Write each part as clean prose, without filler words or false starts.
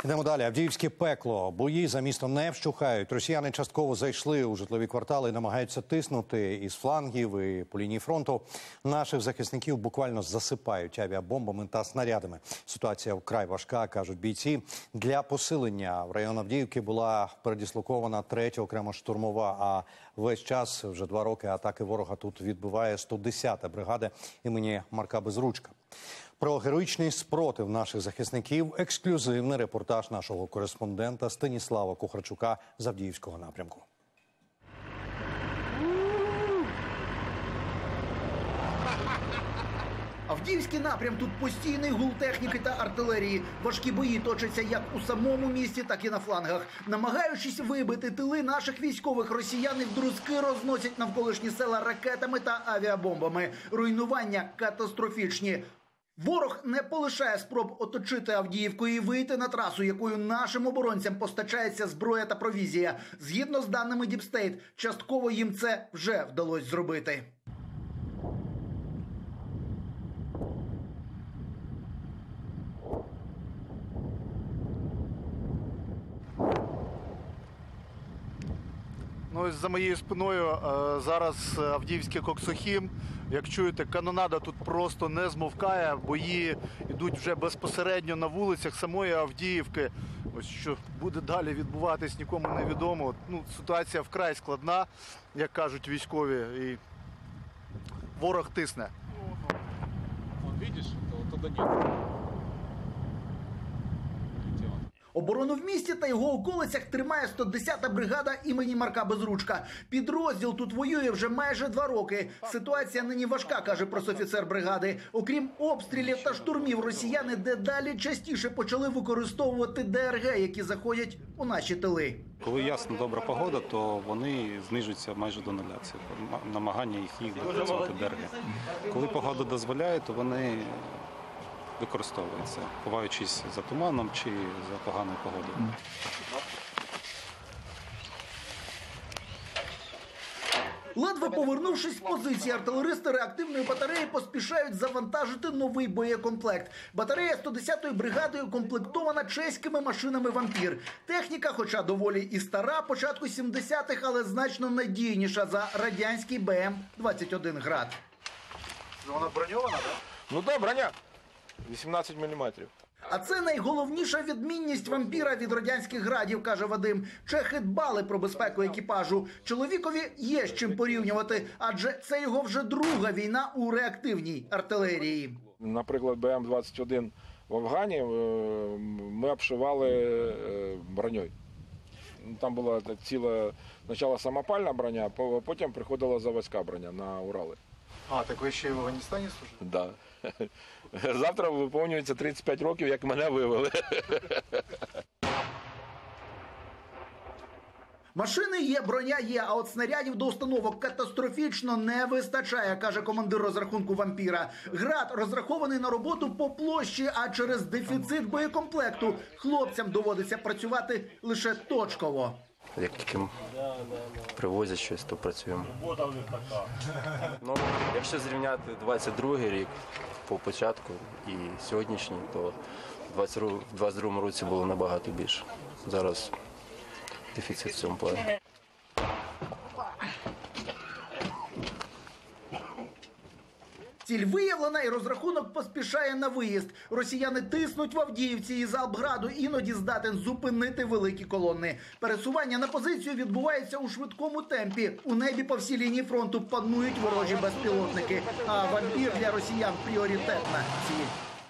Йдемо далі. Авдіївське пекло. Бої за місто не вщухають. Росіяни частково зайшли у житлові квартали і намагаються тиснути із флангів і по лінії фронту. Наших захисників буквально засипають авіабомбами та снарядами. Ситуація вкрай важка, кажуть бійці. Для посилення в район Авдіївки була передислокована 3-я окрема штурмова, а весь час, вже 2 роки, атаки ворога тут відбиває 110-та бригада імені Марка Безручка. Про героїчний спротив наших захисників – ексклюзивний репортаж нашого кореспондента Станіслава Кухарчука з Авдіївського напрямку. Авдіївський напрям – тут постійний гул техніки та артилерії. Важкі бої точаться як у самому місті, так і на флангах. Намагаючись вибити тили наших військових, росіяни вдрузки розносять навколишні села ракетами та авіабомбами. Руйнування катастрофічні. Ворог не полишає спроб оточити Авдіївку і вийти на трасу, якою нашим оборонцям постачається зброя та провізія. Згідно з даними Діпстейт, частково їм це вже вдалося зробити. Ну, ось за моєю спиною зараз Авдіївський Коксохім. Як чуєте, канонада тут просто не змовкає. Бої йдуть вже безпосередньо на вулицях самої Авдіївки. Ось що буде далі відбуватись, нікому не відомо. Ну, ситуація вкрай складна, як кажуть військові, і ворог тисне. Вон, видиш, туда нет. Оборону в місті та його околицях тримає 110-та бригада імені Марка Безручка. Підрозділ тут воює вже майже 2 роки. Ситуація нині важка, каже пресофіцер бригади. Окрім обстрілів та штурмів, росіяни дедалі частіше почали використовувати ДРГ, які заходять у наші тили. Коли ясна, добра погода, то вони знижуються майже до нуля. Це намагання їх використовувати ДРГ. Коли погода дозволяє, то вони використовуються, ховаючись за туманом чи за поганою погодою. Ледве повернувшись з позиції, артилеристи реактивної батареї поспішають завантажити новий боєкомплект. Батарея 110-ї бригади укомплектована чеськими машинами «Вампір». Техніка, хоча доволі і стара, початку 70-х, але значно надійніша за радянський БМ-21 «Град». Вона броньована, так? Ну да, броня. 18 мм. А це найголовніша відмінність «Вампіра» від радянських «Градів», каже Вадим. Чехи дбали про безпеку екіпажу. Чоловікові є з чим порівнювати, адже це його вже друга війна у реактивній артилерії. Наприклад, БМ-21 в Афгані ми обшивали броньою. Там була ціла спочатку самопальна броня, потім приходила заводська броня на Урали. А, так ви ще й в Афганістані служили? Так. Да. Завтра виповнюється 35 років, як мене вивели. Машини є, броня є, а от снарядів до установок катастрофічно не вистачає, каже командир розрахунку «Вампіра». «Град» розрахований на роботу по площі, а через дефіцит боєкомплекту хлопцям доводиться працювати лише точково. Як тільки привозять щось, то працюємо. Ну, якщо зрівняти 22-й рік по початку і сьогоднішній, то в 22-му році було набагато більше. Зараз дефіцит в цьому плані. Ціль виявлена і розрахунок поспішає на виїзд. Росіяни тиснуть в Авдіївці і залп «Граду» іноді здатен зупинити великі колони. Пересування на позицію відбувається у швидкому темпі. У небі по всій лінії фронту панують ворожі безпілотники. А «Вампір» для росіян – пріоритетна ціль.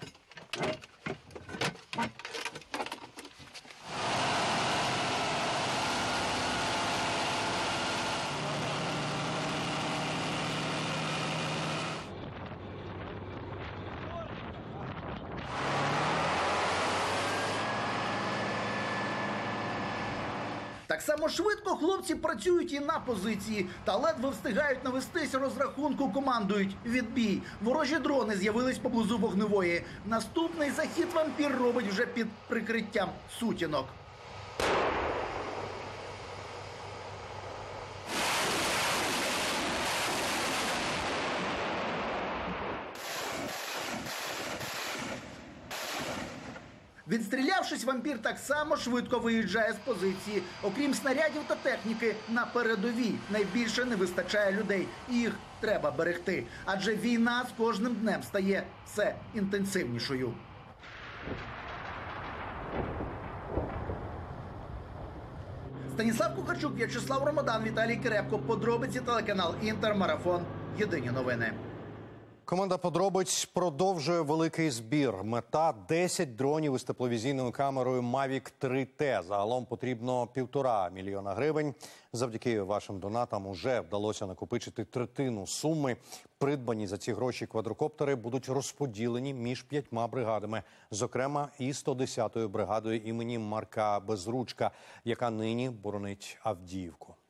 Так само швидко хлопці працюють і на позиції. Та ледве встигають навестись розрахунку, командують «Відбій». Ворожі дрони з'явились поблизу вогневої. Наступний захід «Вампір» робить вже під прикриттям сутінок. Відстрілявшись, вампір так само швидко виїжджає з позиції. Окрім снарядів та техніки, на передовій найбільше не вистачає людей. І їх треба берегти. Адже війна з кожним днем стає все інтенсивнішою. Станіслав Кухарчук, В'ячеслав Ромадан, Віталій Кирепко. Подробиці, телеканал «Інтер», Марафон. Єдині новини. Команда «Подробиць» продовжує великий збір. Мета – 10 дронів із тепловізійною камерою Mavic 3T. Загалом потрібно 1,5 мільйона гривень. Завдяки вашим донатам уже вдалося накопичити третину суми. Придбані за ці гроші квадрокоптери будуть розподілені між 5 бригадами. Зокрема, і 110-ю бригадою імені Марка Безручка, яка нині боронить Авдіївку.